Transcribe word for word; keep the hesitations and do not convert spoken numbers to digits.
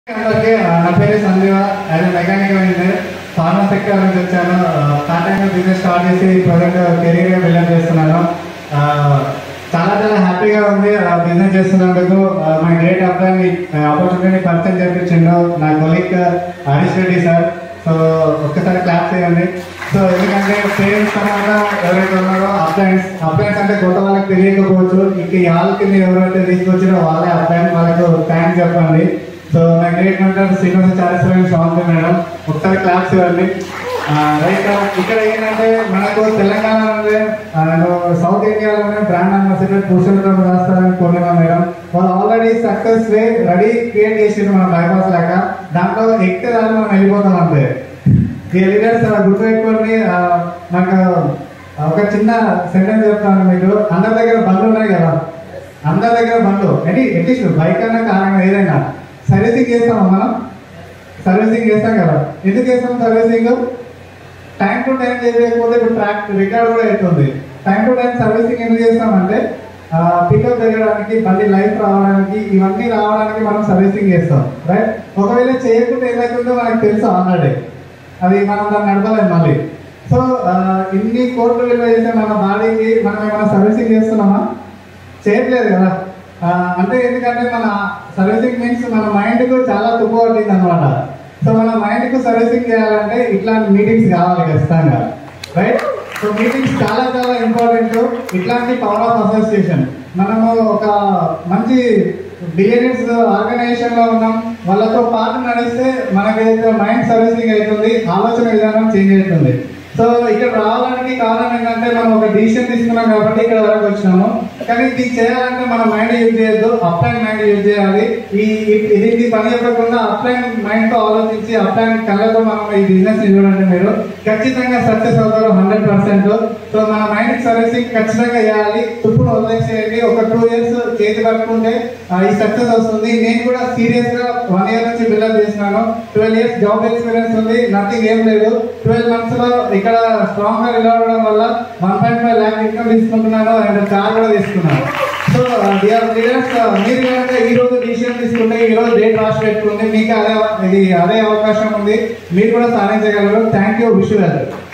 అందరికీ నా పేరు Sanjeeva. As mechanical engineer pharma sector నుంచి వచ్చాను. పార్ట్ టైం బిజినెస్ స్టార్ట్ చేసి ప్రజెంట్ కెరీర్గా బిల్డప్ చేస్తున్నాను. చాలా చాలా హ్యాపీగా ఉంది బిజినెస్ చేస్తున్నందుకు. మన గ్రేట్ అబ్బాయి ఆపర్చునిటీ పర్సన్ చేయించిండు నా colleague Harish Reddy sir. So ఒక్కసారి క్లాప్ చేయండి. సో ఎందుకంటే పేరెంట్స్ తర్వాత ఎవరైతే ఉన్నారో అప్లయన్స్ అప్లయన్స్ అంటే కొత్త వాళ్ళకి తెలియకపోవచ్చు. ఇక వాళ్ళకి మీరు ఎవరైతే తీసుకొచ్చారో వాళ్ళే అప్లయన్స్, వాళ్ళకు థ్యాంక్స్ చెప్పండి. సో నా great mentor Srinivasa Chareshwaram Swami madam, ఒకసారి క్లాప్స్ ఇవ్వండి. రైట్, ఇక్కడ ఏంటంటే మనకు తెలంగాణ సౌత్ ఇండియాలోనే బ్రాండ్ అంబాసిడర్ పురుషోత్తమ రాస్తారని కోరినా మేడం. వాళ్ళు already success way ready create చేసిండ్రు మన బైపాస్ లాగా. దాంట్లో ఎక్కితే దాన్ని మనం వెళ్ళిపోతాం అంతే. ఈ లీడర్స్ గుర్తుపెట్టుకోండి. నాకు ఒక చిన్న సెంటెన్స్ చెప్తాను మీకు. అందరి దగ్గర బండ్లు ఉన్నాయి కదా, అందరి దగ్గర బండ్లు అంటే అట్లీస్ట్ బైక్ అన్నా కార్ అన్నా ఏదైనా సర్వీసింగ్ చేస్తామా మనం? సర్వీసింగ్ చేస్తాం కదా. ఎందుకు చేస్తాం సర్వీసింగ్? టైం టు టైం చేయకపోతే ఇప్పుడు ట్రాక్ రికార్డ్ కూడా అవుతుంది. టైం టు టైం సర్వీసింగ్ ఎందుకు చేస్తామంటే పికప్ చేయడానికి, బండి లైఫ్ రావడానికి, ఇవన్నీ రావడానికి మనం సర్వీసింగ్ చేస్తాం. రైట్, ఒకవేళ చేయకుండా ఏదైతుందో మనకు తెలుసు ఆల్రెడీ, అది మనం దాన్ని నడపలేము మళ్ళీ. సో ఇన్ని కోట్లు విలువ చేసే మన బాడీకి మనం ఏమైనా సర్వీసింగ్ చేస్తున్నామా? చేయట్లేదు కదా. అంటే ఎందుకంటే మన సర్వీసింగ్ మీన్స్ మన మైండ్కు చాలా తుప్పు పట్టింది అనమాట. సో మన మైండ్కు సర్వీసింగ్ చేయాలంటే ఇట్లాంటి మీటింగ్స్ కావాలి ఖచ్చితంగా. రైట్, సో మీటింగ్స్ చాలా చాలా ఇంపార్టెంట్. ఇట్లాంటి పవర్ ఆఫ్ అసోసియేషన్. మనము ఒక మంచి బిలియనర్స్ ఆర్గనైజేషన్ లో ఉన్నాం, వాళ్ళతో పాటు నడిస్తే మనకైతే మైండ్ సర్వీసింగ్ అవుతుంది, ఆలోచన విధానం చేంజ్ అవుతుంది. సో ఇక్కడ రావడానికి కారణం ఏంటంటే మనం ఒక డిసిషన్ తీసుకున్నాం కాబట్టి ఇక్కడ వరకు వచ్చినాము. కానీ ఇది చేయాలంటే మన మైండ్ యూజ్ చేయొద్దు, అప్లైన్ మైండ్ యూజ్ చేయాలి. ఈ ఇది పని చెప్పకుండా అప్లైన్ మైండ్ తో ఆలోచించి అప్లైన్ కళ్ళతో మనం ఈ బిజినెస్ చూడండి, మీరు ఖచ్చితంగా సక్సెస్ అవుతారు హండ్రెడ్ పర్సెంట్. సో మన మైండ్ సర్వీసింగ్ ఖచ్చితంగా చేయాలి. ఇప్పుడు వదిలేసేయండి. ఒక టూ ఇయర్స్ చేతి పట్టుకుంటే ఈ సక్సెస్ వస్తుంది. నేను కూడా సీరియస్ గా వన్ ఇయర్ నుంచి బిల్డప్ చేసినాను. ట్వెల్వ్ ఇయర్స్ జాబ్ ఎక్స్పీరియన్స్ ఉంది, నథింగ్ ఏం లేదు. ట్వెల్వ్ మంత్స్ లో ఇక్కడ స్ట్రాంగ్ గా నిలవడం వల్ల one point five lakh income తీసుకుంటున్నాను అండ్ కార్ కూడా తీసుకున్నాను. సో లీడర్స్, మీరు కనుక ఈ రోజు డిసిషన్ తీసుకుంటే, ఈ రోజు డేట్ రాసి పెట్టుకుంటే మీకు అదే ఇది అదే అవకాశం ఉంది, మీరు కూడా సాధించగలరు. Thank you, wish you well.